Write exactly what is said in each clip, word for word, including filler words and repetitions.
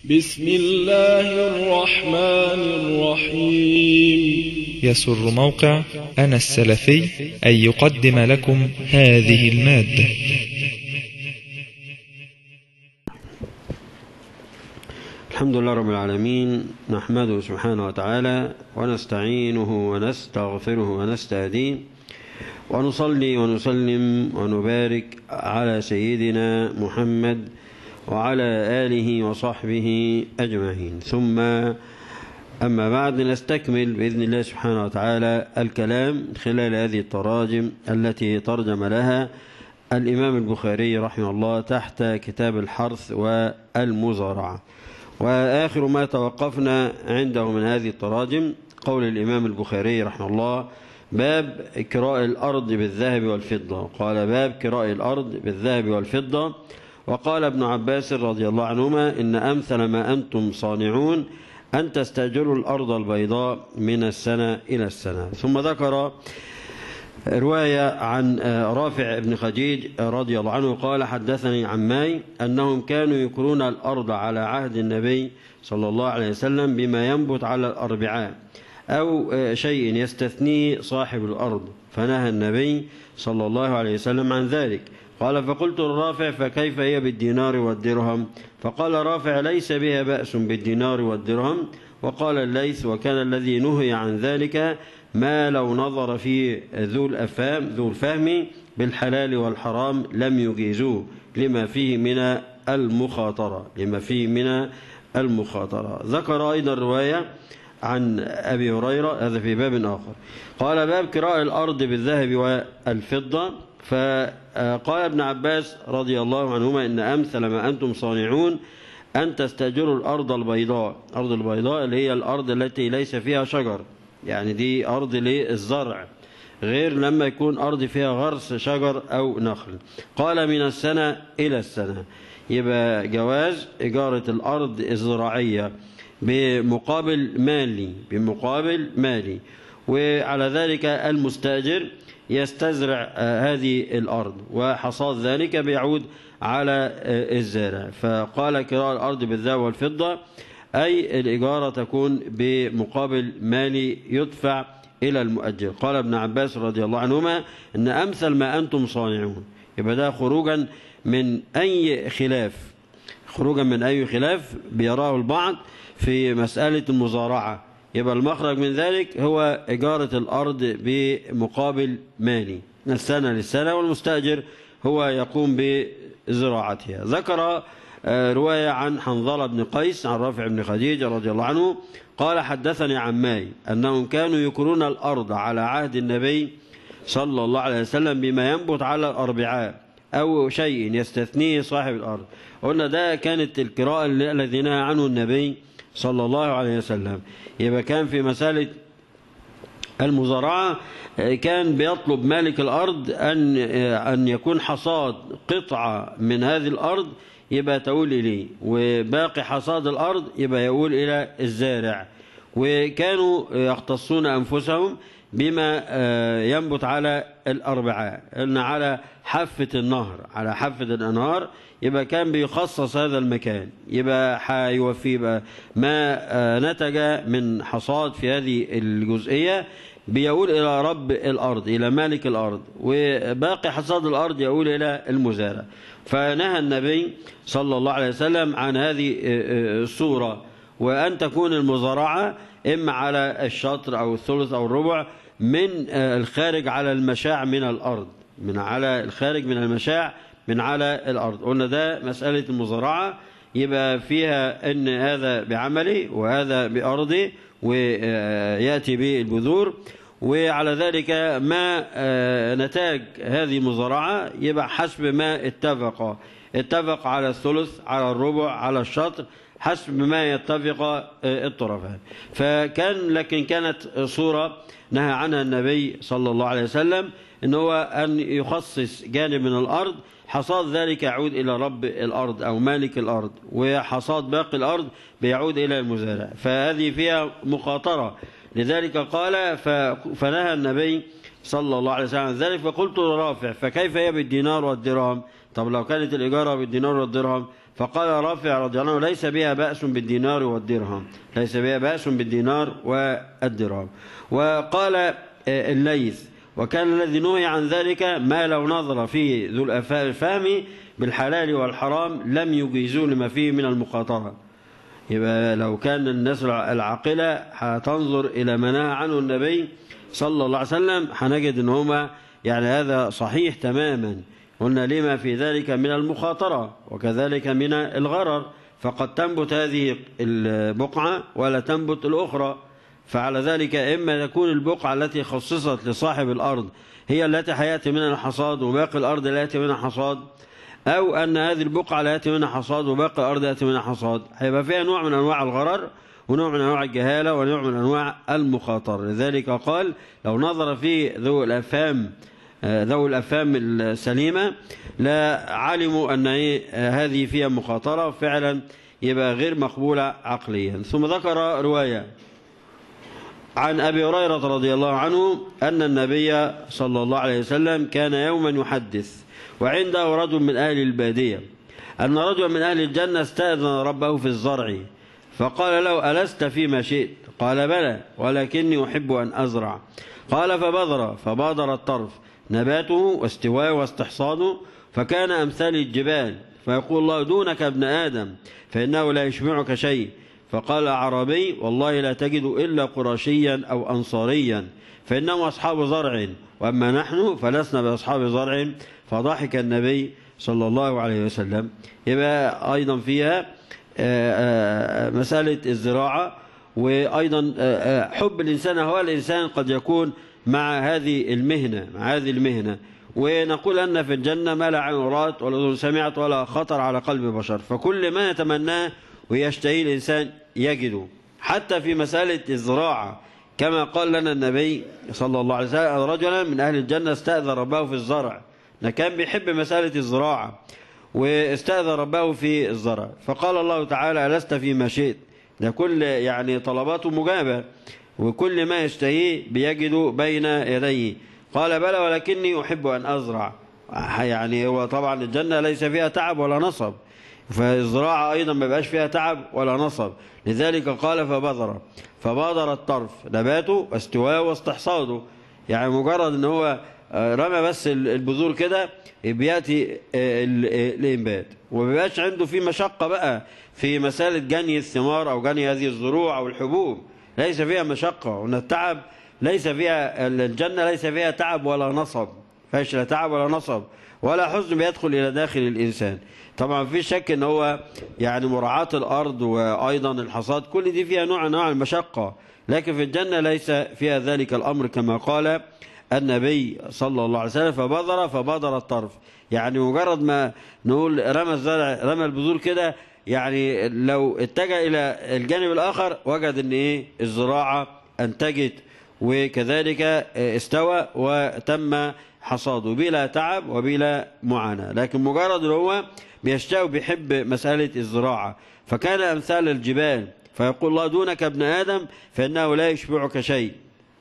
بسم الله الرحمن الرحيم. يسر موقع أنا السلفي أن يقدم لكم هذه المادة. الحمد لله رب العالمين، نحمده سبحانه وتعالى ونستعينه ونستغفره ونستهديه، ونصلي ونسلم ونبارك على سيدنا محمد وعلى آله وصحبه أجمعين. ثم أما بعد، نستكمل بإذن الله سبحانه وتعالى الكلام خلال هذه التراجم التي ترجم لها الإمام البخاري رحمه الله تحت كتاب الحرث والمزارعة. وآخر ما توقفنا عنده من هذه التراجم قول الإمام البخاري رحمه الله: باب كراء الأرض بالذهب والفضة. قال: باب كراء الأرض بالذهب والفضة. وقال ابن عباس رضي الله عنهما: إن أمثل ما أنتم صانعون أن تستأجروا الأرض البيضاء من السنة إلى السنة. ثم ذكر رواية عن رافع بن خديج رضي الله عنه قال: حدثني عماي أنهم كانوا يكرون الأرض على عهد النبي صلى الله عليه وسلم بما ينبت على الأربعاء أو شيء يستثنيه صاحب الأرض، فنهى النبي صلى الله عليه وسلم عن ذلك. قال: فقلت لرافع: فكيف هي بالدينار والدرهم؟ فقال رافع: ليس بها بأس بالدينار والدرهم. وقال الليث: وكان الذي نهي عن ذلك ما لو نظر فيه ذو الأفهام ذو الفهم بالحلال والحرام لم يجيزوه لما فيه من المخاطرة لما فيه من المخاطرة. ذكر أيضا رواية عن أبي هريرة، هذا في باب آخر. قال: باب كراء الأرض بالذهب والفضة. فقال ابن عباس رضي الله عنهما: إن أمثل ما أنتم صانعون أن تستأجروا الأرض البيضاء. الأرض البيضاء اللي هي الأرض التي ليس فيها شجر، يعني دي أرض للزرع، غير لما يكون أرض فيها غرس شجر أو نخل. قال: من السنة إلى السنة. يبقى جواز إجارة الأرض الزراعية بمقابل مالي بمقابل مالي وعلى ذلك المستأجر يستزرع هذه الأرض، وحصاد ذلك بيعود على الزارع. فقال: كراء الأرض بالذهب والفضة، أي الإجارة تكون بمقابل مالي يدفع إلى المؤجر. قال ابن عباس رضي الله عنهما: إن أمثل ما أنتم صانعون. يبقى ده خروجا من أي خلاف خروجا من أي خلاف بيراه البعض في مسألة المزارعة. يبقى المخرج من ذلك هو إجارة الأرض بمقابل مالي من السنة للسنة، والمستأجر هو يقوم بزراعتها. ذكر رواية عن حنظلة بن قيس عن رافع بن خديج رضي الله عنه قال: حدثني عماي أنهم كانوا يكرون الأرض على عهد النبي صلى الله عليه وسلم بما ينبت على الأربعاء أو شيء يستثنيه صاحب الأرض. قلنا ده كانت الكراء الذي نهى عنه النبي صلى الله عليه وسلم. يبقى كان في مسألة المزارعة كان بيطلب مالك الأرض أن أن يكون حصاد قطعة من هذه الأرض يبقى تقول إليه، وباقي حصاد الأرض يبقى يقول إلى الزارع. وكانوا يختصون أنفسهم بما ينبت على الأربعاء، أن على حافة النهر على حافة الأنهار يبقى كان بيخصص هذا المكان، يبقى حيوفي بقى ما نتج من حصاد في هذه الجزئية بيقول إلى رب الأرض، إلى مالك الأرض، وباقي حصاد الأرض يقول إلى المزارع. فنهى النبي صلى الله عليه وسلم عن هذه الصورة، وأن تكون المزارعة إما على الشطر أو الثلث أو الربع من الخارج على المشاع من الأرض من على الخارج من المشاع من على الأرض. قلنا ده مسألة المزارعة، يبقى فيها أن هذا بعملي وهذا بأرضي ويأتي به البذور، وعلى ذلك ما نتاج هذه المزارعة يبقى حسب ما اتفق اتفق على الثلث على الربع على الشطر حسب ما يتفق الطرفان. فكان لكن كانت صورة نهى عنها النبي صلى الله عليه وسلم، إن هو أن يخصص جانب من الأرض حصاد ذلك يعود إلى رب الأرض أو مالك الأرض، وحصاد باقي الأرض بيعود إلى المزارع. فهذه فيها مخاطرة، لذلك قال: فنهى النبي صلى الله عليه وسلم عن ذلك. فقلت لرافع: فكيف هي بالدينار والدرهم؟ طب لو كانت الإجارة بالدينار والدرهم؟ فقال رافع رضي الله عنه ليس بها بأس بالدينار والدرهم، ليس بها بأس بالدينار والدرهم. وقال الليث وكان الذي نهي عن ذلك ما لو نظر فيه ذو الفهم بالحلال والحرام لم يجيزوا لما فيه من المخاطرة. يبقى لو كان الناس العاقلة هتنظر إلى ما نهى عنه النبي صلى الله عليه وسلم هنجد ان هما يعني هذا صحيح تماما. قلنا لما في ذلك من المخاطرة وكذلك من الغرر، فقد تنبت هذه البقعة ولا تنبت الأخرى. فعلى ذلك إما تكون البقعة التي خصصت لصاحب الأرض هي التي حياتي منها الحصاد وباقي الأرض لا يأتي منها حصاد، أو أن هذه البقعة لا يأتي منها حصاد وباقي الأرض يأتي منها حصاد، هيبقى فيها نوع من أنواع الغرر ونوع من أنواع الجهالة ونوع من أنواع المخاطرة. لذلك قال لو نظر في ذو الأفهام ذو الأفهام السليمة لا علموا أن هذه فيها مخاطرة فعلا، يبقى غير مقبولة عقليا. ثم ذكر رواية عن أبي هريرة رضي الله عنه أن النبي صلى الله عليه وسلم كان يوما يحدث وعنده رجل من أهل البادية أن رجلا من أهل الجنة استأذن ربه في الزرع فقال له ألست فيما شئت؟ قال بلى ولكني أحب أن أزرع. قال فبذر فبادر الطرف نباته واستواءه واستحصاده فكان أمثال الجبال، فيقول الله دونك ابن آدم فإنه لا يشبعك شيء. فقال أعرابي والله لا تجد إلا قرشيا أو أنصاريا فإنهم أصحاب زرع وأما نحن فلسنا بأصحاب زرع. فضحك النبي صلى الله عليه وسلم. يبقى أيضا فيها مسألة الزراعة، وأيضا حب الإنسان هو الإنسان قد يكون مع هذه المهنة مع هذه المهنة ونقول أن في الجنة ما لا عين رأت ولا أذن سمعت ولا خطر على قلب بشر، فكل ما يتمناه ويشتهي الإنسان يجده. حتى في مسألة الزراعة كما قال لنا النبي صلى الله عليه وسلم رجلا من أهل الجنة استأذن ربه في الزرع، كان بيحب مسألة الزراعة واستأذن ربه في الزرع. فقال الله تعالى ألست فيما شئت؟ ده كل يعني طلباته مجابة وكل ما يشتهيه بيجده بين يديه. قال بلى ولكني أحب أن أزرع. يعني هو طبعا الجنة ليس فيها تعب ولا نصب، فالزراعة أيضا ما بقاش فيها تعب ولا نصب. لذلك قال فبذر فبادر الطرف نباته واستواءه واستحصاده، يعني مجرد ان هو رمى بس البذور كده بيأتي الإنبات، ومبقاش عنده في مشقة بقى في مسألة جني الثمار أو جني هذه الزروع أو الحبوب، ليس فيها مشقة. وأن التعب ليس فيها الجنة ليس فيها تعب ولا نصب، فيش لا تعب ولا نصب ولا حزن بيدخل إلى داخل الإنسان. طبعا في شك ان هو يعني مراعاة الأرض وأيضا الحصاد كل دي فيها نوع من انواع المشقة، لكن في الجنة ليس فيها ذلك الأمر كما قال النبي صلى الله عليه وسلم فبذر فبادر الطرف. يعني مجرد ما نقول رمى الزرع رمى البذور كده، يعني لو اتجه إلى الجانب الآخر وجد ان ايه الزراعة انتجت وكذلك استوى وتم حصاده بلا تعب وبلا معاناة. لكن مجرد ان هو بيشتاق وبيحب مسألة الزراعة فكان أمثال الجبال، فيقول الله دونك ابن آدم فإنه لا يشبعك شيء.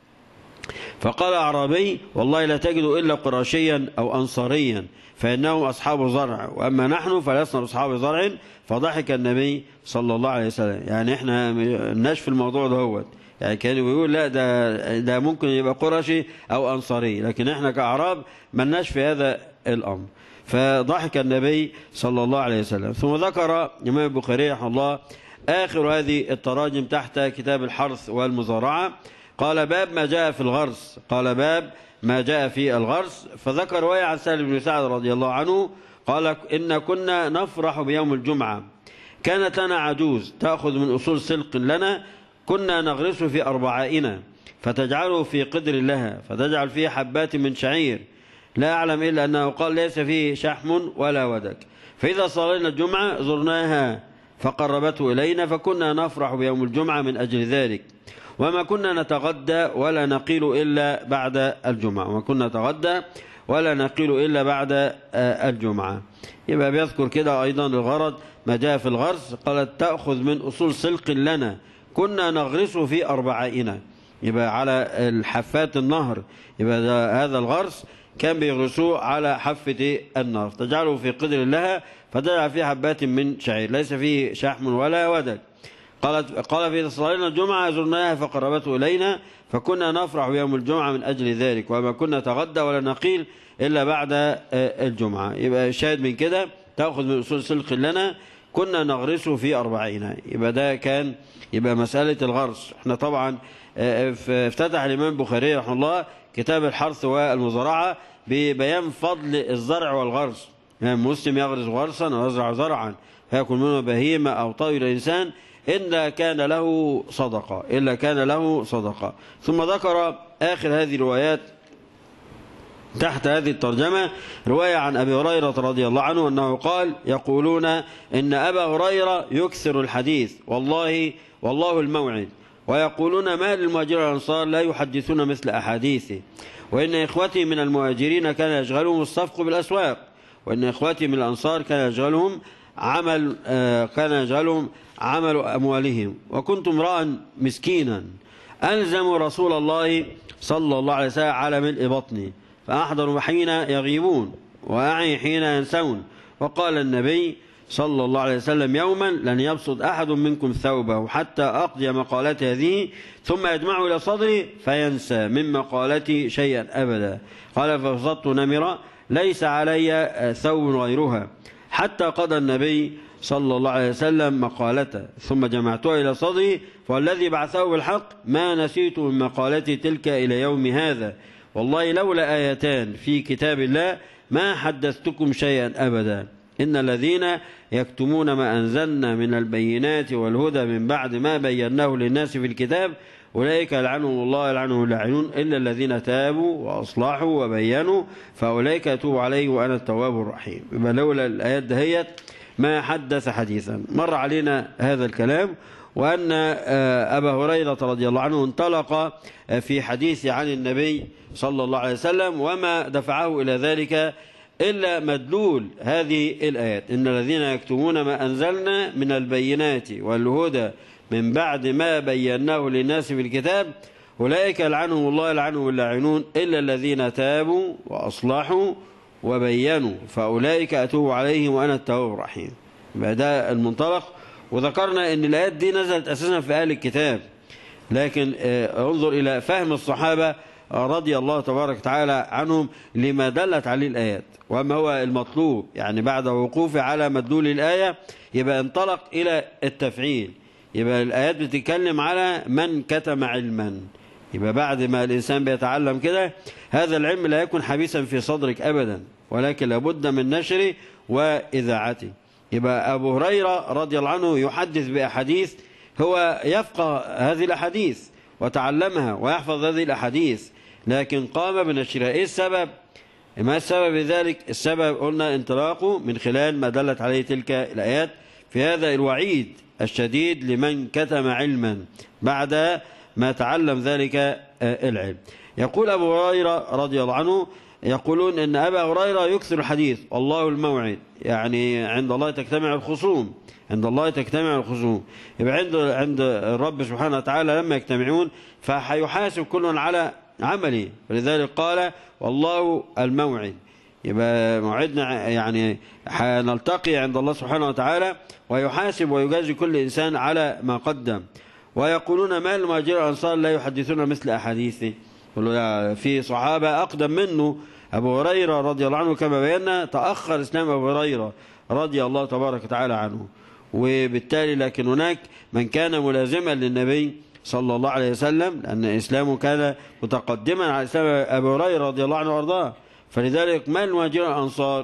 فقال أعرابي والله لا تجد إلا قرشيا أو أنصاريا فإنهم أصحاب زرع وأما نحن فلسنا أصحاب زرع. فضحك النبي صلى الله عليه وسلم. يعني احنا مالناش في الموضوع ده هو، يعني كان بيقول لا ده ده ممكن يبقى قرشي أو أنصاري، لكن احنا كأعراب مالناش في هذا الأمر. فضحك النبي صلى الله عليه وسلم. ثم ذكر الإمام البخاري رحمه الله آخر هذه التراجم تحت كتاب الحرث والمزارعة قال باب ما جاء في الغرس، قال باب ما جاء في الغرس. فذكر رواية عن سهل بن سعد رضي الله عنه قال إن كنا نفرح بيوم الجمعة، كانت لنا عجوز تأخذ من أصول سلق لنا كنا نغرس في أربعائنا فتجعله في قدر لها فتجعل فيه حبات من شعير لا أعلم إلا أنه قال ليس فيه شحم ولا ودك، فإذا صلينا الجمعة زرناها فقربته إلينا فكنا نفرح بيوم الجمعة من أجل ذلك، وما كنا نتغدى ولا نقيل إلا بعد الجمعة وما كنا نتغدى ولا نقيل إلا بعد الجمعة. يبقى بيذكر كده أيضا الغرض ما جاء في الغرس قالت تأخذ من أصول سلق لنا كنا نغرسه في أربعائنا، يبقى على الحفات النهر. يبقى هذا الغرس كان بيغرسوه على حافة النار، تجعله في قدر لها فتجعل فيه حبات من شعير ليس فيه شحم ولا ودك. قالت قال في صلاتنا الجمعة زرناها فقربته إلينا فكنا نفرح يوم الجمعة من أجل ذلك، وما كنا نتغدى ولا نقيل إلا بعد الجمعة. يبقى شاهد من كده تأخذ من أصول سلق لنا كنا نغرسه في أربعين. يبقى ده كان يبقى مسألة الغرس. احنا طبعا افتتح الإمام البخاري رحمه الله كتاب الحرث والمزارعة ببيان فضل الزرع والغرس. يعني مسلم يغرس غرسا ويزرع زرعا فيأكل منه بهيمة أو طائر إنسان إلا كان له صدقة إلا كان له صدقة. ثم ذكر آخر هذه الروايات تحت هذه الترجمة رواية عن أبي هريرة رضي الله عنه أنه قال يقولون إن أبا هريرة يكثر الحديث والله والله الموعد، ويقولون ما للمهاجرين والأنصار لا يحدثون مثل أحاديثه، وإن إخوتي من المهاجرين كان يشغلهم الصفق بالأسواق، وإن إخوتي من الأنصار كان يشغلهم عمل كان يشغلهم عمل أموالهم، وكنت امرأ مسكينا ألزم رسول الله صلى الله عليه وسلم على ملء بطني فأحضر حين يغيبون وأعي حين ينسون. وقال النبي صلى الله عليه وسلم يوما لن يبسط أحد منكم ثوبه حتى أقضي مقالتي هذه ثم يجمعه إلى صدري فينسى من مقالتي شيئا أبدا. قال فبسطت نمرة ليس علي ثوب غيرها حتى قضى النبي صلى الله عليه وسلم مقالته ثم جمعتها إلى صدري، فالذي بعثه بالحق ما نسيت من مقالتي تلك إلى يوم هذا، والله لولا آيتان في كتاب الله ما حدثتكم شيئا أبدا. إن الذين يكتمون ما أنزلنا من البينات والهدى من بعد ما بيناه للناس في الكتاب أولئك لعنهم الله لعنهم اللاعنون إلا الذين تابوا وأصلحوا وبينوا فأولئك أتوب عليه وأنا التواب الرحيم. بما لولا الآيات دهيت ما حدث حديثا. مر علينا هذا الكلام وأن أبا هريرة رضي الله عنه انطلق في حديث عن النبي صلى الله عليه وسلم وما دفعه إلى ذلك إلا مدلول هذه الآيات إن الذين يكتمون ما أنزلنا من البينات والهدى من بعد ما بيناه للناس في الكتاب أولئك لعنهم الله لعنهم اللاعنون إلا الذين تابوا وأصلحوا وبينوا فأولئك أتوب عليهم وأنا التواب الرحيم. ده المنطلق. وذكرنا أن الآيات دي نزلت أساسا في أهل الكتاب، لكن انظر إلى فهم الصحابة رضي الله تبارك وتعالى عنهم لما دلت عليه الآيات وما هو المطلوب. يعني بعد وقوفه على مدلول الآية يبقى انطلق إلى التفعيل. يبقى الآيات بتتكلم على من كتم علما. يبقى بعد ما الإنسان بيتعلم كده هذا العلم لا يكون حبيسا في صدرك أبدا، ولكن لابد من نشره وإذاعته. يبقى أبو هريرة رضي الله عنه يحدث بأحاديث هو يفقه هذه الأحاديث وتعلمها ويحفظ هذه الأحاديث، لكن قام بنشرها. إيه السبب؟ ما السبب ذلك؟ السبب قلنا انطلاقه من خلال ما دلت عليه تلك الآيات في هذا الوعيد الشديد لمن كتم علما بعد ما تعلم ذلك العلم. يقول أبو هريرة رضي الله عنه يقولون إن أبا هريرة يكثر الحديث والله الموعد، يعني عند الله تجتمع الخصوم، عند الله تجتمع الخصوم. يبقى عند عند الرب سبحانه وتعالى لما يجتمعون فحيحاسب كل على عمله، ولذلك قال والله الموعد. يبقى موعدنا يعني حنلتقي عند الله سبحانه وتعالى ويحاسب ويجازي كل إنسان على ما قدم. ويقولون ما المهاجرين والأنصار لا يحدثون مثل أحاديثه. في صحابة أقدم منه أبو هريرة رضي الله عنه كما بينا تأخر إسلام أبو هريرة رضي الله تبارك وتعالى عنه، وبالتالي لكن هناك من كان ملازما للنبي صلى الله عليه وسلم لأن إسلامه كان متقدما على إسلام أبو هريرة رضي الله عنه وأرضاه. فلذلك ما المهاجرين والأنصار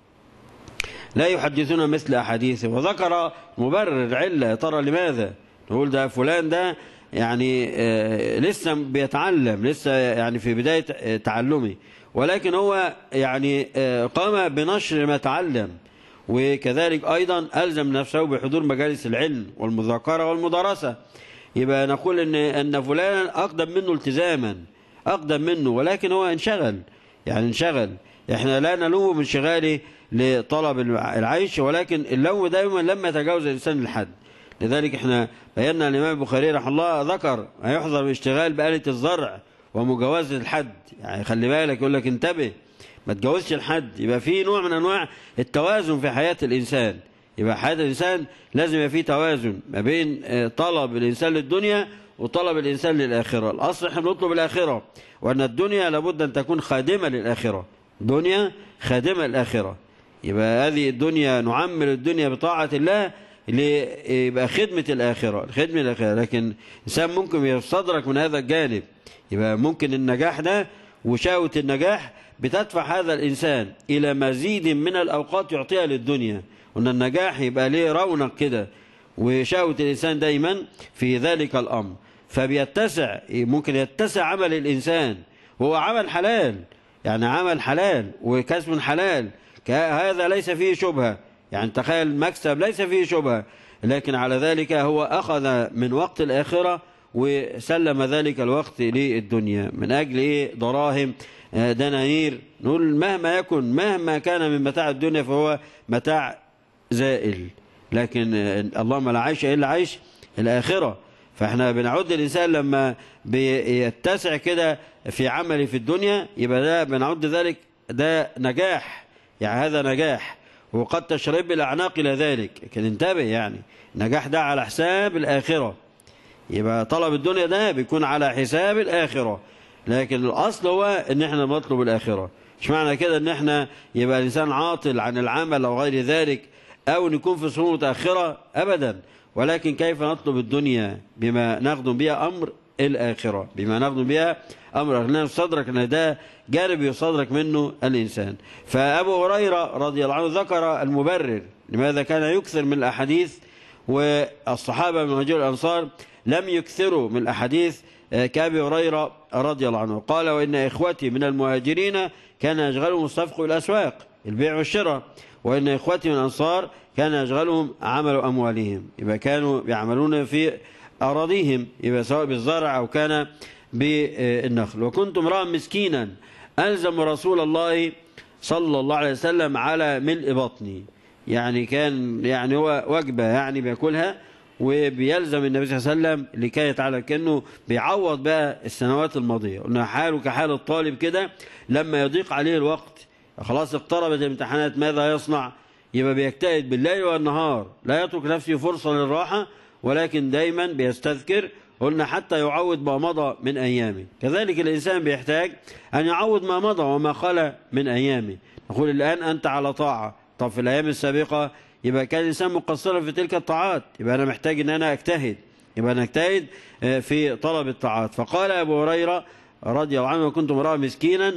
لا يحدثون مثل أحاديثه. وذكر مبرر علة ترى لماذا نقول ده فلان ده يعني آه لسه بيتعلم لسه يعني في بداية تعلمه، ولكن هو يعني آه قام بنشر ما تعلم، وكذلك أيضا ألزم نفسه بحضور مجالس العلم والمذاكرة والمدارسة. يبقى نقول إن أن فلانا أقدم منه التزاما أقدم منه، ولكن هو انشغل يعني انشغل. احنا لا نلوم من انشغاله لطلب العيش، ولكن اللوم دائما لما يتجاوز الإنسان الحد. لذلك احنا بينا الإمام البخاري رحمه الله ذكر هيحظر الاشتغال بآلة الزرع ومجاوزة الحد. يعني خلي بالك يقول لك انتبه ما تجوزش لحد. يبقى في نوع من أنواع التوازن في حياة الإنسان. يبقى حياة الإنسان لازم يبقى فيه توازن ما بين طلب الإنسان للدنيا وطلب الإنسان للآخرة. الأصل احنا بنطلب الآخرة، وأن الدنيا لابد أن تكون خادمة للآخرة، دنيا خادمة للآخرة. يبقى هذه الدنيا نعمل الدنيا بطاعة الله ليبقى خدمة الآخرة، خدمة الآخرة. لكن إنسان ممكن يستدرك من هذا الجانب، يبقى ممكن النجاح ده وشاوة النجاح بتدفع هذا الإنسان إلى مزيد من الأوقات يعطيها للدنيا، وأن النجاح يبقى ليه رونق كده، وشاوة الإنسان دايما في ذلك الأمر. فبيتسع، ممكن يتسع عمل الإنسان، وهو عمل حلال، يعني عمل حلال وكسب حلال، هذا ليس فيه شبهة. يعني تخيل مكسب ليس فيه شبهة، لكن على ذلك هو أخذ من وقت الآخرة وسلم ذلك الوقت للدنيا من أجل إيه؟ دراهم، دنانير. نقول مهما يكن، مهما كان من متاع الدنيا فهو متاع زائل، لكن اللهم لا عيش إلا عيش الآخرة. فإحنا بنعود الإنسان لما بيتسع كده في عمله في الدنيا، يبقى ده بنعود ذلك ده نجاح، يعني هذا نجاح، وقد تشرب الأعناق إلى ذلك. لكن انتبه، يعني النجاح ده على حساب الآخرة، يبقى طلب الدنيا ده بيكون على حساب الآخرة، لكن الأصل هو ان احنا نطلب الآخرة. مش معنى كده ان احنا يبقى الإنسان عاطل عن العمل أو غير ذلك، أو نكون في صورة متأخرة أبدا، ولكن كيف نطلب الدنيا بما نخدم بها أمر الآخرة، بما نخدم بها أمر الآخرة. نستدرك أن ده جانب يستدرك منه الإنسان. فأبو هريرة رضي الله عنه ذكر المبرر لماذا كان يكثر من الأحاديث، والصحابة من مهاجر الأنصار لم يكثروا من الأحاديث كأبي هريرة رضي الله عنه. قال: وإن إخوتي من المهاجرين كان يشغلهم الصفق والأسواق، البيع والشراء، وإن إخوتي من الأنصار كان يشغلهم عمل أموالهم. يبقى كانوا يعملون في أراضيهم، يبقى سواء بالزرع أو كان بالنخل. وكنت امرأ مسكينا ألزم رسول الله صلى الله عليه وسلم على ملء بطني، يعني كان يعني هو وجبة يعني بيأكلها وبيلزم النبي صلى الله عليه وسلم لكي يتعلم، كأنه بيعوض بقى السنوات الماضية. قلنا حاله كحال الطالب كده، لما يضيق عليه الوقت خلاص اقتربت الامتحانات ماذا يصنع؟ يبقى بيجتهد بالليل والنهار، لا يترك نفسه فرصة للراحة، ولكن دايما بيستذكر. قلنا حتى يعوض ما مضى من أيامه. كذلك الإنسان بيحتاج أن يعوض ما مضى وما خلا من أيامه. نقول الآن أنت على طاعة، طب في الأيام السابقة يبقى كان الإنسان مقصرا في تلك الطاعات، يبقى أنا محتاج أن أنا أجتهد، يبقى أنا أجتهد في طلب الطاعات. فقال أبو هريرة رضي الله عنه: وكنت امرأ مسكينا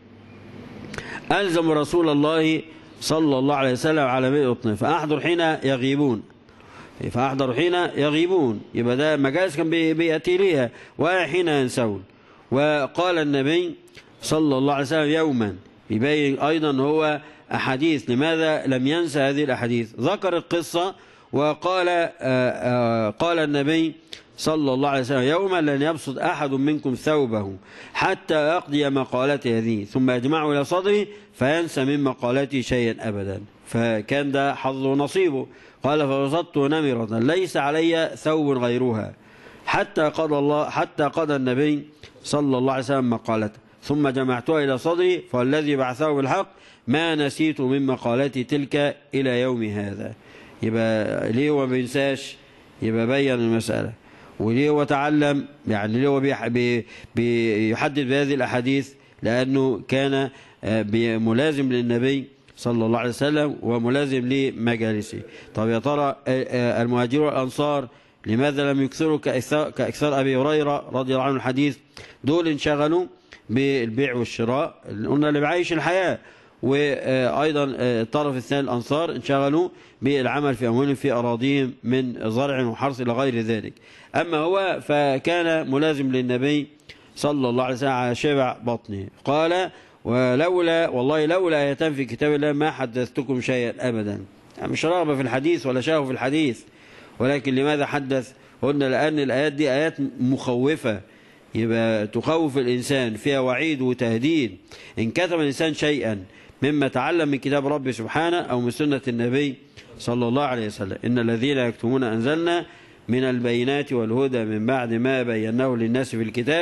ألزم رسول الله صلى الله عليه وسلم على ملء بطنه فأحضر حين يغيبون، فأحضر حين يغيبون، يبقى ده مجالس كان بيأتي ليها، وحين ينسون. وقال النبي صلى الله عليه وسلم يوما، يبين أيضا هو أحاديث، لماذا لم ينسى هذه الأحاديث؟ ذكر القصة وقال آآ آآ قال النبي صلى الله عليه وسلم: يوما لن يبسط أحد منكم ثوبه حتى يقضي مقالته هذه ثم يجمعه إلى صدره فينسى من مقالته شيئا أبدا. فكان ده حظه ونصيبه. قال: فبسطت نمرة ليس علي ثوب غيرها حتى قضى الله حتى قضى النبي صلى الله عليه وسلم مقالته ثم جمعتها إلى صدري فالذي بعثه بالحق ما نسيت من مقالتي تلك إلى يوم هذا. يبقى ليه هو ما بينساش؟ يبقى بين المسألة. وليه هو تعلم؟ يعني ليه هو بي بيحدد بهذه الأحاديث؟ لأنه كان ملازم للنبي صلى الله عليه وسلم وملازم لمجالسه. طب يا ترى المهاجرون والأنصار لماذا لم يكثروا كأكثر أبي هريرة رضي الله عنه الحديث؟ دول انشغلوا بالبيع والشراء، قلنا اللي بعيش الحياة. وأيضا الطرف الثاني الأنصار انشغلوا بالعمل في أموالهم في أراضيهم من زرع وحرث إلى غير ذلك. أما هو فكان ملازم للنبي صلى الله عليه وسلم على شبع بطنه. قال: ولولا والله لولا آيتان في كتاب الله ما حدثتكم شيئا أبدا. يعني مش رغبة في الحديث ولا شغف في الحديث، ولكن لماذا حدث؟ قلنا لأن الآيات دي آيات مخوفة، يبقى تخوف الإنسان، فيها وعيد وتهديد. إن كتم الإنسان شيئا مما تعلم من كتاب ربي سبحانه أو من سنة النبي صلى الله عليه وسلم: إن الذين يكتمون أنزلنا من البينات والهدى من بعد ما بيناه للناس في الكتاب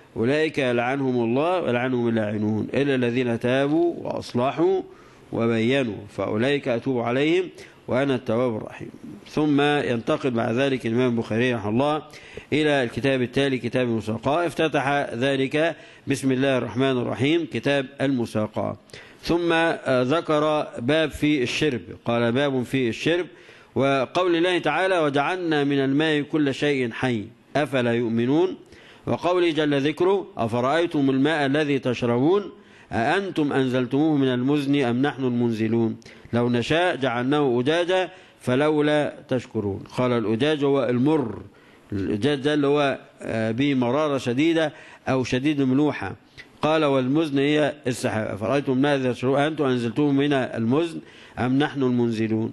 أولئك يلعنهم الله ويلعنهم اللاعنون إلا الذين تابوا وأصلحوا وبينوا فأولئك أتوب عليهم وأنا التواب الرحيم. ثم ينتقل بعد ذلك الإمام البخاري رحمه الله إلى الكتاب التالي كتاب المساقاة. افتتح ذلك بسم الله الرحمن الرحيم كتاب المساقاة. ثم ذكر باب في الشرب، قال باب في الشرب. وقول الله تعالى وجعلنا من الماء كل شيء حي أفلا يؤمنون. وقوله جل ذكره أفرأيتم الماء الذي تشربون أأنتم أنزلتموه من المزن أم نحن المنزلون لو نشاء جعلناه أجاجا فلولا تشكرون. قال الأجاج هو المر، الأجاج ده اللي هو بمرارة شديدة أو شديد ملوحة. قال والمزن هي السحاب. أفرأيتم الماء الذي تشربون أأنتم أنزلتموه من المزن أم نحن المنزلون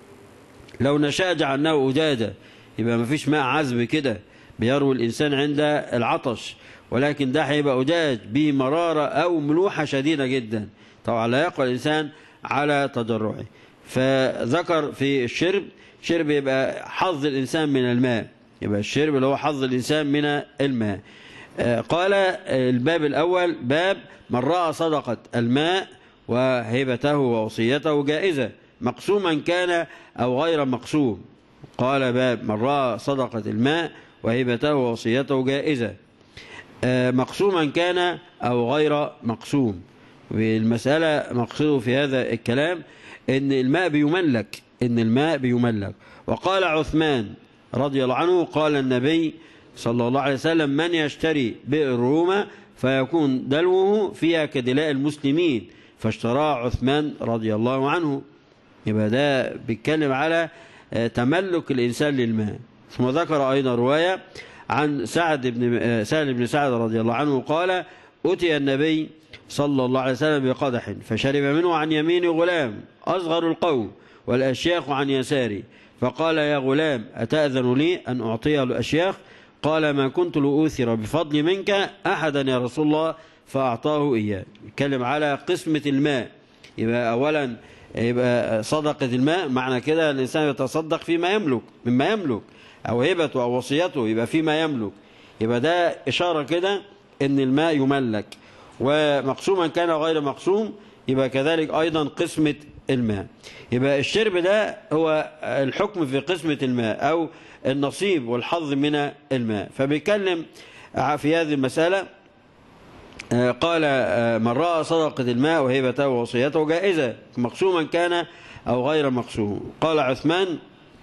لو نشاء جعلناه أجاجا. يبقى ما فيش ماء عذب كده بيروي الإنسان عند العطش، ولكن ده هيبقى أجاج بمرارة أو ملوحة شديدة جدا، طبعا لا يقوى الإنسان على تضرعه. فذكر في الشرب، شرب يبقى حظ الإنسان من الماء، يبقى الشرب اللي هو حظ الإنسان من الماء. قال الباب الأول باب من رأى صدقة الماء وهبته ووصيته جائزة مقسوما كان أو غير مقسوم. قال باب من رأى صدقة الماء وهبته ووصيته جائزة مقسوما كان أو غير مقسوم. والمسألة مقصوده في هذا الكلام إن الماء بيملك، إن الماء بيملك. وقال عثمان رضي الله عنه قال النبي صلى الله عليه وسلم من يشتري بئر روما فيكون دلوه فيها كدلاء المسلمين فاشتراه عثمان رضي الله عنه. يبقى ده بيتكلم على تملك الإنسان للماء. ثم ذكر أيضا رواية عن سعد بن سهل بن سعد رضي الله عنه قال أتي النبي صلى الله عليه وسلم بقدح فشرب منه عن يمين غلام أصغر القوم والأشياخ عن يساري فقال يا غلام أتأذن لي أن أعطيه الأشياخ؟ قال ما كنت لأؤثر بفضل منك أحدا يا رسول الله فأعطاه إياه. يتكلم على قسمة الماء. يبقى أولا يبقى صدقة الماء معنى كده الإنسان يتصدق فيما يملك مما يملك أو هبته أو وصيته يبقى فيما يملك. يبقى ده إشارة كده إن الماء يملك. ومقسوما كان غير مقسوم يبقى كذلك أيضا قسمة الماء. يبقى الشرب ده هو الحكم في قسمة الماء أو النصيب والحظ من الماء. فبيتكلم في هذه المسألة. قال من رأى صدقة الماء وهبته ووصيته جائزة مقسوما كان أو غير مقسوم. قال عثمان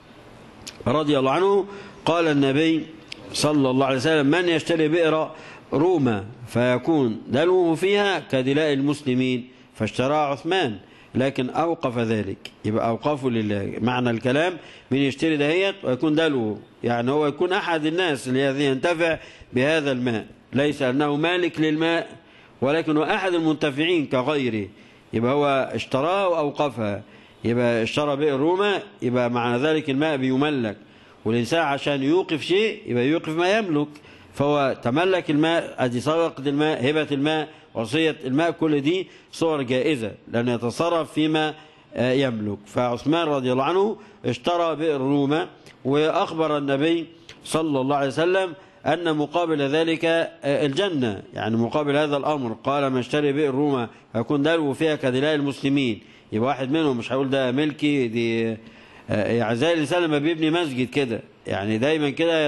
رضي الله عنه قال النبي صلى الله عليه وسلم من يشتري بئر روما فيكون دلوه فيها كدلاء المسلمين فاشتراه عثمان لكن أوقف ذلك. يبقى أوقفه لله. معنى الكلام من يشتري دهيت ويكون دلوه يعني هو يكون أحد الناس الذي ينتفع بهذا الماء ليس أنه مالك للماء ولكن هو أحد المنتفعين كغيره. يبقى هو اشتراه وأوقفها. يبقى اشترى بئر روما يبقى معنى ذلك الماء بيملك والإنسان عشان يوقف شيء يبقى يوقف ما يملك فهو تملك الماء. أدي صدقة الماء هبة الماء وصية الماء كل دي صور جائزة لأنه يتصرف فيما يملك. فعثمان رضي الله عنه اشترى بئر روما وأخبر النبي صلى الله عليه وسلم أن مقابل ذلك الجنة يعني مقابل هذا الأمر. قال ما اشتري بئر روما يكون دلو فيها كدلاء المسلمين. يبقى واحد منهم مش هقول ده ملكي دي يعني زي الإنسان لما بيبني مسجد كده يعني دايما كده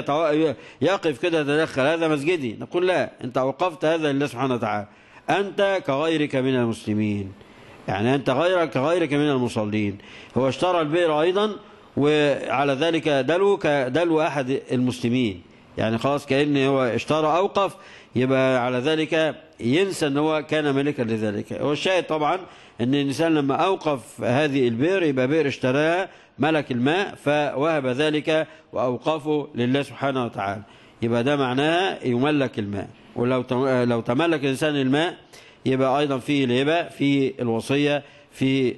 يقف كده يتدخل هذا مسجدي نقول لا أنت وقفت هذا لله سبحانه وتعالى أنت كغيرك من المسلمين يعني أنت غيرك كغيرك من المصلين. هو اشترى البئر أيضا وعلى ذلك دلو كدلو أحد المسلمين يعني خلاص كأن هو اشترى أوقف يبقى على ذلك ينسى أن هو كان ملكا لذلك. هو الشاهد طبعا أن الإنسان لما أوقف هذه البئر يبقى بئر اشتراها ملك الماء فوهب ذلك وأوقفه لله سبحانه وتعالى. يبقى ده معناها يملك الماء. ولو لو تملك الإنسان الماء يبقى أيضا فيه الهبة في الوصية في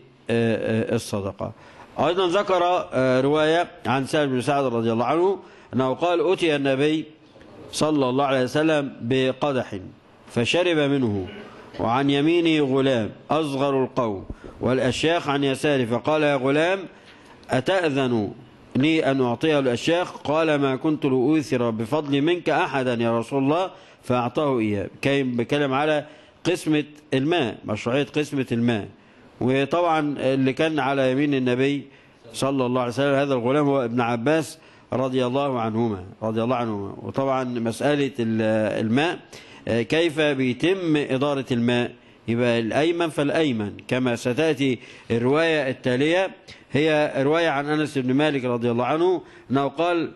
الصدقة. أيضا ذكر رواية عن سهل بن سعد رضي الله عنه أنه قال أتي النبي صلى الله عليه وسلم بقدح فشرب منه وعن يمينه غلام أصغر القوم والأشياخ عن يساره فقال يا غلام أتأذن لي أن أعطيه الأشياخ؟ قال ما كنت لأؤثر بفضل منك أحدا يا رسول الله فأعطاه إياه. كان بكلم على قسمة الماء، مشروعية قسمة الماء. وطبعا اللي كان على يمين النبي صلى الله عليه وسلم هذا الغلام هو ابن عباس رضي الله عنهما رضي الله عنهما. وطبعا مسألة الماء كيف بيتم إدارة الماء؟ يبقى الأيمن فالأيمن، كما ستأتي الرواية التالية، هي رواية عن أنس بن مالك رضي الله عنه أنه قال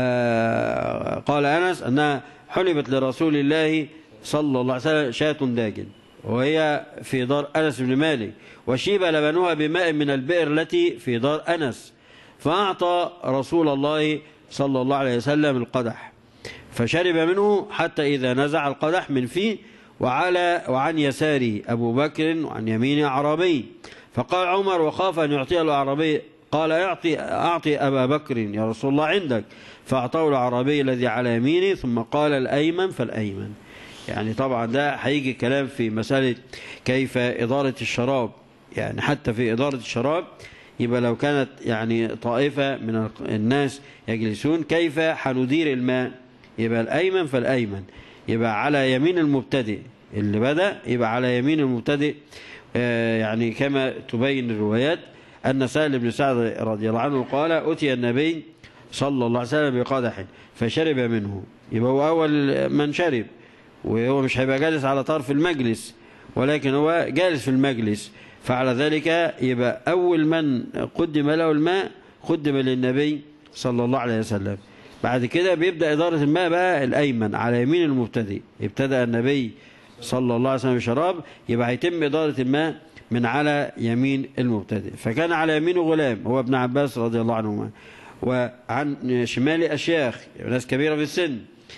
آه قال أنس أنها حلبت لرسول الله صلى الله عليه وسلم شاة داجن، وهي في دار أنس بن مالك، وشيب لبنها بماء من البئر التي في دار أنس، فأعطى رسول الله صلى الله عليه وسلم القدح فشرب منه حتى إذا نزع القدح من فيه، وعلى وعن يساره أبو بكر وعن يمينه أعرابي، فقال عمر وخاف أن يعطيه الأعرابي، قال أعطي, أعطي أبا بكر يا رسول الله عندك، فأعطاه الأعرابي الذي على يمينه، ثم قال الأيمن فالأيمن. يعني طبعا ده هيجي كلام في مسألة كيف إدارة الشراب، يعني حتى في إدارة الشراب يبقى لو كانت يعني طائفة من الناس يجلسون كيف حندير الماء؟ يبقى الأيمن فالأيمن، يبقى على يمين المبتدئ اللي بدأ، يبقى على يمين المبتدئ. آه يعني كما تبين الروايات أن سهل بن سعد رضي الله عنه قال أتي النبي صلى الله عليه وسلم بقدح فشرب منه، يبقى هو أول من شرب، وهو مش هيبقى جالس على طرف المجلس ولكن هو جالس في المجلس، فعلى ذلك يبقى أول من قدم له الماء قدم للنبي صلى الله عليه وسلم. بعد كده بيبدأ إدارة الماء بقى الأيمن على يمين المبتدئ، ابتدأ النبي صلى الله عليه وسلم بشراب، يبقى هيتم إدارة الماء من على يمين المبتدئ. فكان على يمينه غلام هو ابن عباس رضي الله عنهما، وعن شمال أشياخ ناس كبيرة في السن.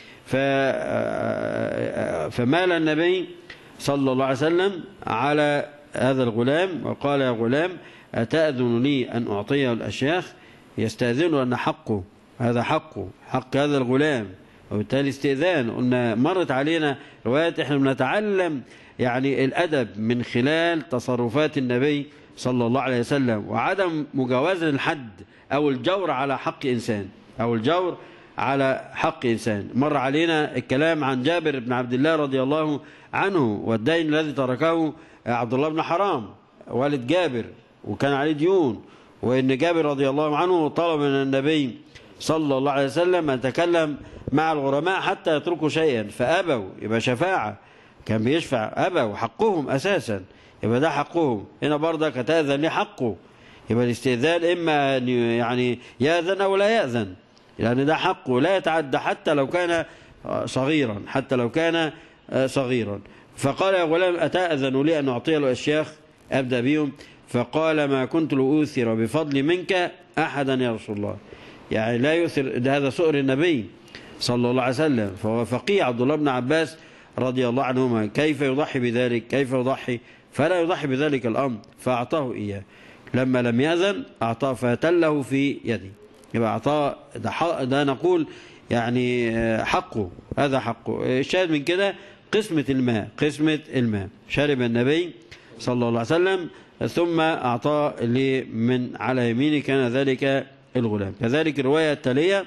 فمال النبي صلى الله عليه وسلم على هذا الغلام وقال يا غلام أتأذن لي أن أعطيه الأشياخ؟ يستأذن أن حقه، هذا حقه، حق هذا الغلام، وبالتالي استئذان. قلنا مرت علينا روايات احنا بنتعلم يعني الأدب من خلال تصرفات النبي صلى الله عليه وسلم، وعدم مجاوزة الحد أو الجور على حق إنسان أو الجور على حق إنسان. مر علينا الكلام عن جابر بن عبد الله رضي الله عنه والدين الذي تركه عبد الله بن حرام والد جابر، وكان عليه ديون، وإن جابر رضي الله عنه طلب من النبي صلى الله عليه وسلم أن يتكلم مع الغرماء حتى يتركوا شيئا فأبوا، يبقى شفاعة، كان بيشفع، أبوا، حقهم أساسا، يبقى ده حقهم. هنا برضك هتأذن لي حقه، يبقى الاستئذان إما أن يعني يأذن أو لا يأذن، يعني ده حقه لا يتعدى حتى لو كان صغيرا، حتى لو كان صغيرا. فقال يا غلام أتأذن لي أن أعطيه الأشياخ أبدأ بهم؟ فقال ما كنت لأؤثر بفضل منك أحدا يا رسول الله. يعني لا يؤثر، ده هذا سؤر النبي صلى الله عليه وسلم. فهو فقيه عبد الله بن عباس رضي الله عنهما كيف يضحي بذلك، كيف يضحي؟ فلا يضحي بذلك الأمر، فأعطاه إياه. لما لم يأذن أعطاه فتله في يدي، يبقى أعطاه، ده, ده نقول يعني حقه، هذا حقه. الشاهد من كده قسمة الماء، قسمة الماء شرب النبي صلى الله عليه وسلم ثم أعطاه لمن على يمينه كان ذلك الغلام. كذلك الرواية التالية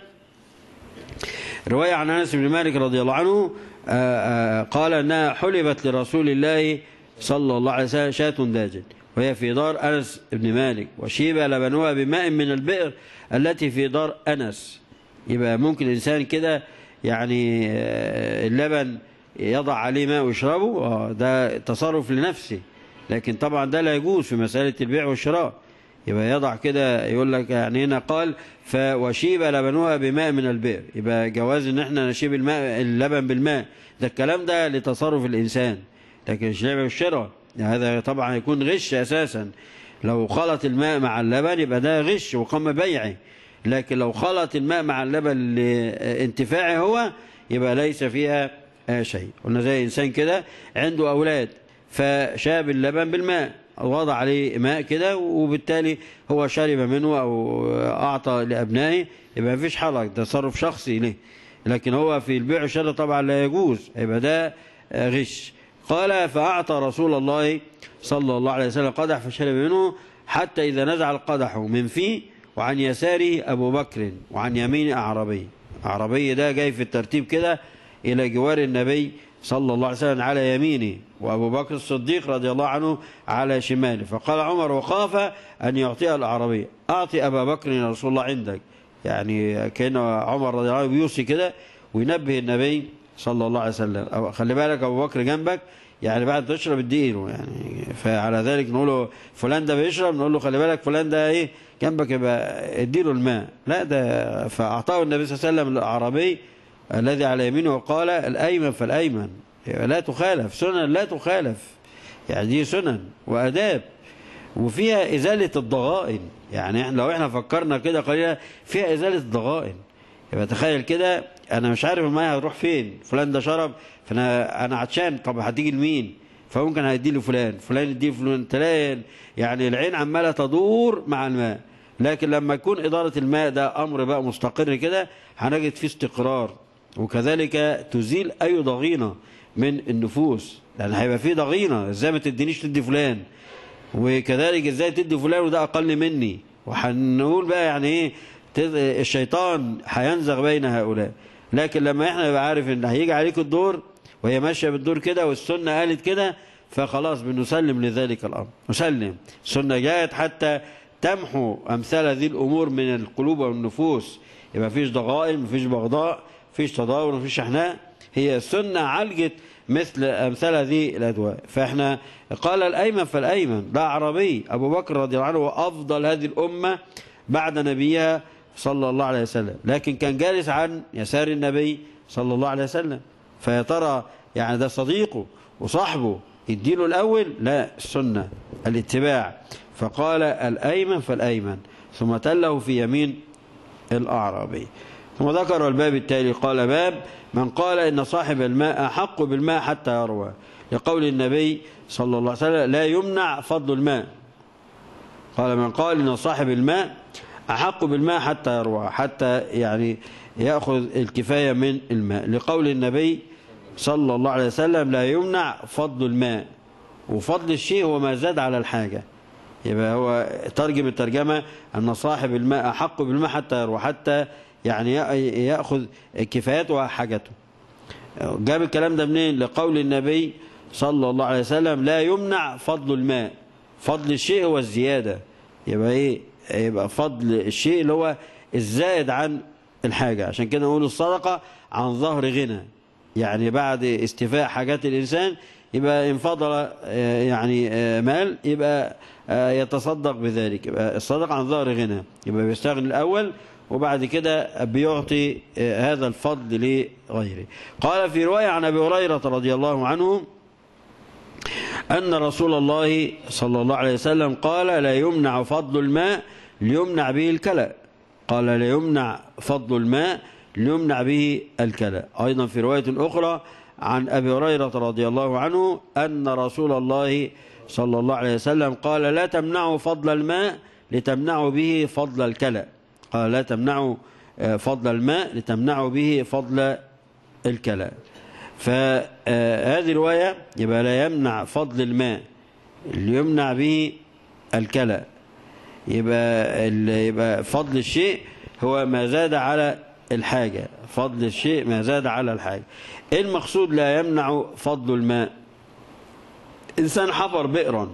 رواية عن أنس بن مالك رضي الله عنه قال أنها حلبت لرسول الله صلى الله عليه وسلم شاة داجن، وهي في دار أنس بن مالك، وشيب لبنها بماء من البئر التي في دار أنس. يبقى ممكن الإنسان كده يعني اللبن يضع عليه ماء ويشربه، ده تصرف لنفسه، لكن طبعا ده لا يجوز في مسألة البيع والشراء. يبقى يضع كده، يقول لك يعني هنا قال فوشيب لبنها بماء من البئر، يبقى جواز ان احنا نشيب الماء اللبن بالماء، ده الكلام ده لتصرف الإنسان، لكن البيع والشراء هذا طبعا يكون غش أساسا. لو خلط الماء مع اللبن يبقى ده غش وقام بيعه، لكن لو خلط الماء مع اللبن لانتفاعه هو يبقى ليس فيها شيء. قلنا زي إنسان كده عنده أولاد فشاب اللبن بالماء، وضع عليه ماء كده وبالتالي هو شرب منه أو أعطى لأبنائه، يبقى مفيش حرج، ده تصرف شخصي له، لكن هو في البيع والشراء طبعا لا يجوز، يبقى ده غش. قال فأعطى رسول الله صلى الله عليه وسلم قدح فشرب منه حتى إذا نزع القدح من فيه وعن يساره أبو بكر وعن يمين أعرابي. أعرابي ده جاي في الترتيب كده إلى جوار النبي صلى الله عليه وسلم على يمينه، وأبو بكر الصديق رضي الله عنه على شماله. فقال عمر وخاف أن يعطيها الأعرابي: أعطي أبا بكر يا رسول الله عندك. يعني كان عمر رضي الله عنه بيوصي كده وينبه النبي صلى الله عليه وسلم: خلي بالك أبو بكر جنبك، يعني بعد تشرب اديله. يعني فعلى ذلك نقول له فلان ده بيشرب، نقول له خلي بالك فلان ده ايه جنبك، يبقى اديله الماء. لا ده فأعطاه النبي صلى الله عليه وسلم الأعرابي الذي على يمينه وقال: الأيمن فالأيمن. لا تخالف، سنن لا تخالف، يعني دي سنن وأداب وفيها إزالة الضغائن. يعني احنا لو احنا فكرنا كده قليلا فيها إزالة الضغائن. يبقى تخيل كده انا مش عارف الماء هتروح فين، فلان ده شرب فانا انا عطشان، طب هتيجي لمين؟ فممكن هيدي له فلان، فلان يدي فلان، تلاقي يعني العين عماله تدور مع الماء. لكن لما يكون إدارة الماء ده أمر بقى مستقر كده هنجد فيه استقرار، وكذلك تزيل أي ضغينة من النفوس، لأن هيبقى فيه ضغينة. ازاي ما تدينيش تدي فلان، وكذلك ازاي تدي فلان وده أقل مني، وهنقول بقى يعني ايه الشيطان هينزغ بين هؤلاء. لكن لما احنا نبقى عارف ان هيجي عليك الدور وهي ماشيه بالدور كده والسنه قالت كده، فخلاص بنسلم لذلك الامر، نسلم. السنه جاءت حتى تمحو امثال هذه الامور من القلوب والنفوس، يبقى مفيش ضغائن، مفيش بغضاء، مفيش تضاور، مفيش شحناء. هي السنه عالجت مثل امثال هذه الادواء. فاحنا قال الايمن فالايمن، ده اعرابي ابو بكر رضي الله عنه وافضل هذه الامه بعد نبيها صلى الله عليه وسلم، لكن كان جالس عن يسار النبي صلى الله عليه وسلم. فيا ترى يعني ده صديقه وصاحبه يديله الأول؟ لا، السنة الاتباع. فقال الأيمن فالأيمن، ثم تله في يمين الأعرابي. ثم ذكر الباب التالي قال: باب من قال إن صاحب الماء أحق بالماء حتى يروى، لقول النبي صلى الله عليه وسلم: لا يمنع فضل الماء. قال: من قال إن صاحب الماء أحق بالماء حتى يروى، حتى يعني يأخذ الكفاية من الماء، لقول النبي صلى الله عليه وسلم: لا يمنع فضل الماء. وفضل الشيء هو ما زاد على الحاجة. يبقى هو ترجم الترجمة أن صاحب الماء أحق بالماء حتى يروى، حتى يعني يأخذ كفايته وحاجته. جاب الكلام ده منين؟ لقول النبي صلى الله عليه وسلم: لا يمنع فضل الماء. فضل الشيء هو الزيادة. يبقى ايه؟ يبقى فضل الشيء اللي هو الزائد عن الحاجة. عشان كده نقول الصدقة عن ظهر غنى، يعني بعد استيفاء حاجات الإنسان يبقى إن فضل يعني مال يبقى يتصدق بذلك. يبقى الصدقة عن ظهر غنى، يبقى بيستغني الأول وبعد كده بيعطي هذا الفضل لغيره. قال في رواية عن أبي هريرة رضي الله عنه أن رسول الله صلى الله عليه وسلم قال: لا يمنع فضل الماء ليمنع به الكلى. قال: لا يمنع فضل الماء ليمنع به الكلى. أيضا في رواية أخرى عن أبي هريرة رضي الله عنه أن رسول الله صلى الله عليه وسلم قال: لا تمنعوا فضل الماء لتمنعوا به فضل الكلى. قال: لا تمنعوا فضل الماء لتمنعوا به فضل الكلى. فهذه رواية يبقى لا يمنع فضل الماء ليمنع به الكلى. يبقى يبقى فضل الشيء هو ما زاد على الحاجة، فضل الشيء ما زاد على الحاجة. ايه المقصود لا يمنع فضل الماء؟ إنسان حفر بئرا،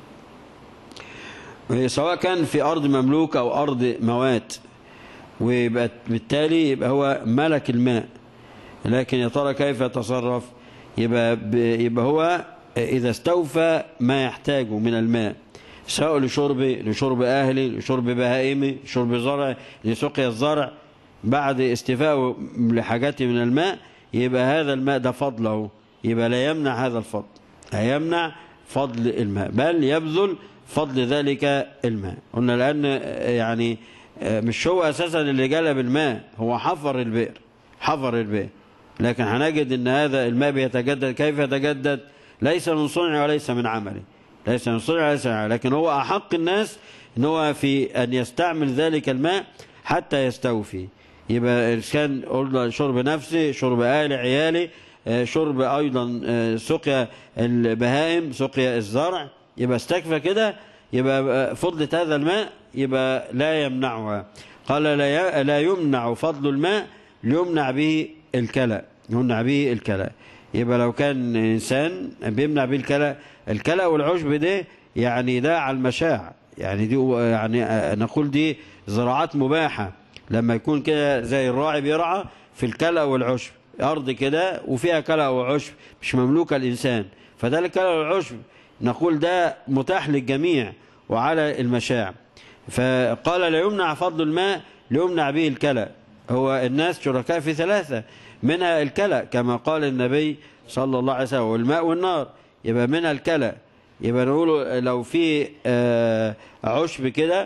سواء كان في أرض مملوكة أو أرض موات، ويبقى بالتالي يبقى هو ملك الماء، لكن يا ترى كيف يتصرف؟ يبقى, يبقى هو إذا استوفى ما يحتاجه من الماء، سواء لشرب لشرب أهلي، لشرب بهائمي، لشرب زرع، لسقيا الزرع، بعد استيفائه لحاجاته من الماء، يبقى هذا الماء ده فضله، يبقى لا يمنع هذا الفضل، لا يمنع فضل الماء، بل يبذل فضل ذلك الماء. قلنا لأن يعني مش هو أساسا اللي جلب الماء، هو حفر البئر، حفر البئر، لكن هنجد ان هذا الماء بيتجدد. كيف يتجدد؟ ليس من صنعه وليس من عمله، ليس من صنعه وليس من عمله، لكن هو أحق الناس ان هو في أن يستعمل ذلك الماء حتى يستوفي. يبقى إن كان قلنا شرب نفسي، شرب أهل عيالي، شرب أيضا سقيا البهائم، سقيا الزرع، يبقى استكفى كده، يبقى فضلة هذا الماء يبقى لا يمنعها. قال لا لا يمنع فضل الماء ليمنع به الكلى، يمنع به الكلى. يبقى لو كان إنسان بيمنع به الكلى، الكلى والعشب ده يعني ده على المشاع، يعني دي يعني نقول دي زراعات مباحة. لما يكون كده زي الراعي بيرعى في الكلى والعشب، أرض كده وفيها كلى وعشب مش مملوكة الإنسان، فده الكلى والعشب نقول ده متاح للجميع وعلى المشاع. فقال لا يمنع فضل الماء ليمنع به الكلى. هو الناس شركاء في ثلاثة، منها الكلى كما قال النبي صلى الله عليه وسلم، والماء والنار، يبقى منها الكلى. يبقى نقول لو في عشب كده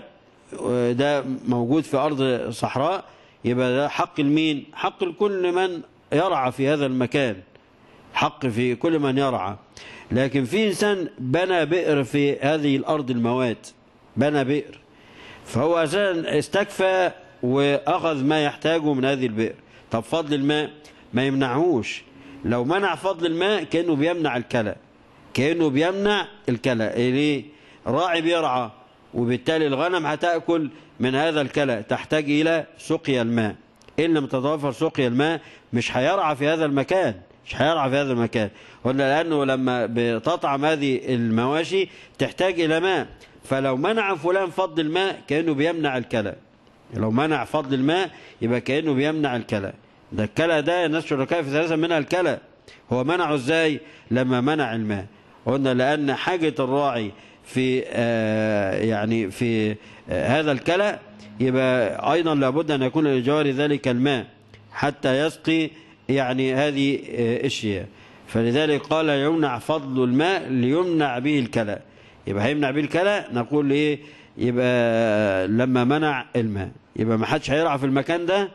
ده موجود في أرض صحراء، يبقى ده حق المين؟ حق لكل من يرعى في هذا المكان، حق في كل من يرعى. لكن في إنسان بنى بئر في هذه الأرض الموات، بنى بئر، فهو أساسا استكفى وأخذ ما يحتاجه من هذه البئر. طب فضل الماء ما يمنعهوش. لو منع فضل الماء كأنه بيمنع الكلى، كأنه بيمنع الكلى. ليه؟ راعي بيرعى وبالتالي الغنم هتأكل من هذا الكلى، تحتاج إلى سقيا الماء. إن لم تتوفر سقيا الماء مش هيرعى في هذا المكان، مش هيرعى في هذا المكان. قلنا لأنه لما بتطعم هذه المواشي تحتاج إلى ماء، فلو منع فلان فضل الماء كأنه بيمنع الكلى. لو منع فضل الماء يبقى كأنه بيمنع الكلى. ده الكلى ده الناس شركاء في ثلاثة منها الكلى. هو منعه ازاي؟ لما منع الماء. قلنا لأن حاجة الراعي في آه يعني في آه هذا الكلى، يبقى أيضا لابد أن يكون لجوار ذلك الماء حتى يسقي يعني هذه آه الشيء. فلذلك قال يمنع فضل الماء ليمنع به الكلى. يبقى هيمنع به الكلى، نقول ايه؟ يبقى لما منع الماء يبقى ما حدش هيرعى في المكان ده،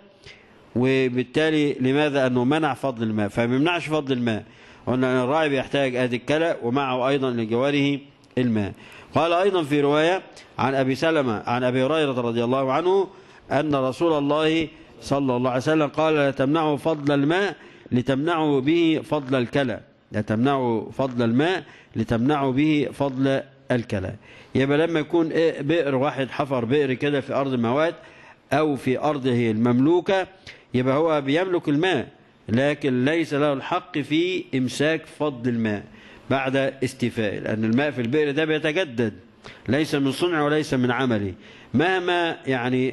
وبالتالي لماذا؟ أنه منع فضل الماء، فما يمنعش فضل الماء. قلنا أن الراعي بيحتاج هذه الكلى ومعه أيضا لجواره الماء. قال أيضا في رواية عن أبي سلمة عن أبي هريرة رضي الله عنه أن رسول الله صلى الله عليه وسلم قال لا تمنعوا فضل الماء لتمنعوا به فضل الكلى، لا تمنعوا فضل الماء لتمنعوا به فضل الكلى. يبقى لما يكون بئر، واحد حفر بئر كده في أرض موات أو في أرضه المملوكة، يبقى هو بيملك الماء لكن ليس له الحق في إمساك فضل الماء بعد استيفائه، لأن الماء في البئر ده بيتجدد، ليس من صنع وليس من عمله، مهما يعني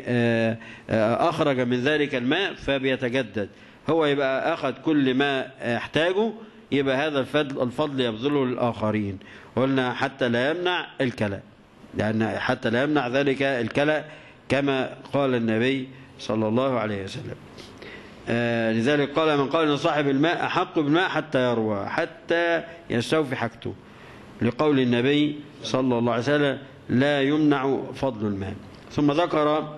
أخرج من ذلك الماء فبيتجدد. هو يبقى أخذ كل ما يحتاجه، يبقى هذا الفضل الفضل يبذله للآخرين. قلنا حتى لا يمنع الكلى، لأن حتى لا يمنع ذلك الكلى كما قال النبي صلى الله عليه وسلم. آه لذلك قال من قال ان صاحب الماء أحق بالماء حتى يروى، حتى يستوفي حاجته، لقول النبي صلى الله عليه وسلم لا يمنع فضل الماء. ثم ذكر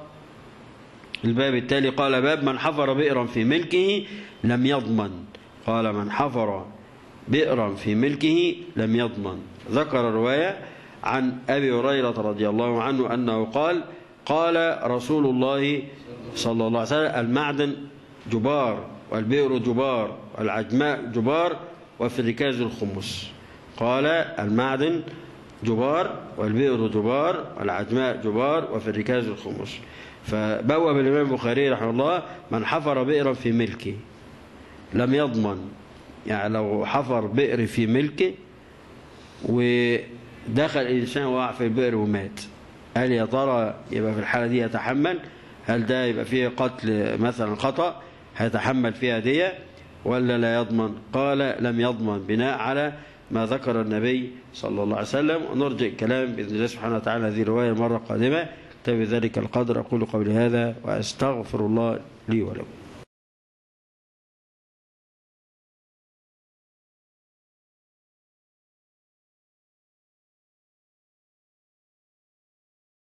الباب التالي قال باب من حفر بئرا في ملكه لم يضمن. قال من حفر بئرا في ملكه لم يضمن. ذكر رواية عن أبي هريرة رضي الله عنه أنه قال قال رسول الله صلى الله عليه وسلم المعدن جبار والبئر جبار والعجماء جبار وفي الركاز الخمس. قال المعدن جبار والبئر جبار والعجماء جبار وفي الركاز الخمس. فبوب الإمام البخاري رحمه الله من حفر بئرا في ملكه لم يضمن، يعني لو حفر بئر في ملكه ودخل إنسان وقع في البئر ومات، هل يا ترى يبقى في الحالة دي يتحمل؟ هل ده يبقى فيه قتل مثلا خطأ هيتحمل فيها دية ولا لا يضمن؟ قال لم يضمن بناء على ما ذكر النبي صلى الله عليه وسلم. ونرجع الكلام بإذن الله سبحانه وتعالى هذه الرواية مرة قادمة. تبي ذلك القدر أقول قولي هذا وأستغفر الله لي ولكم.